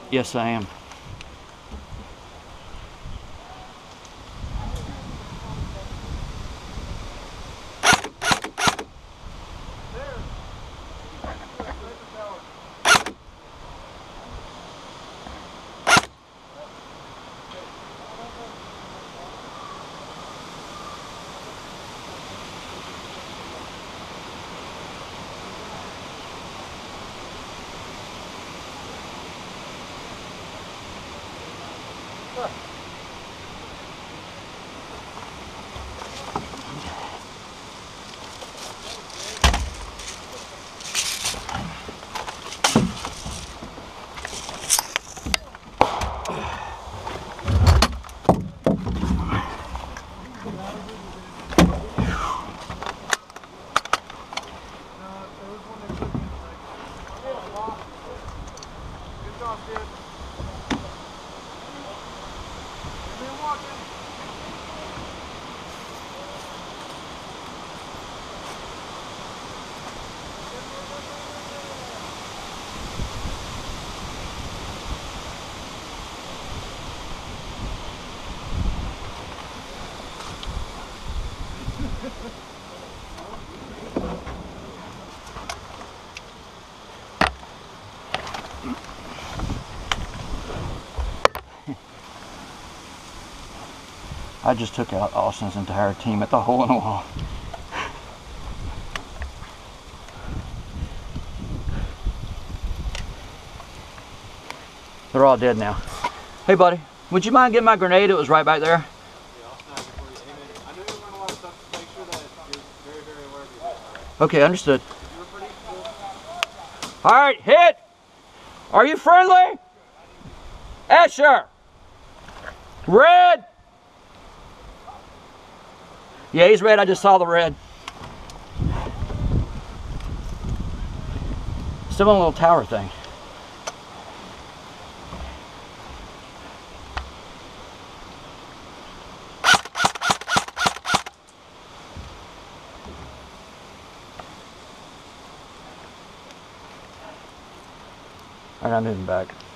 Yes, I am. I just took out Austin's entire team at the hole in the wall. They're all dead now. Hey buddy, would you mind getting my grenade? It was right back there. Yeah, I'll snap it for you. Hey man, I know you're learning a lot of stuff. Just make sure that you're very, very aware of your hit, alright? Okay, understood. You were pretty cool. Alright, hit! Are you friendly? Escher! Red! Yeah, he's red. I just saw the red. Still on a little tower thing. Alright, I'm moving back.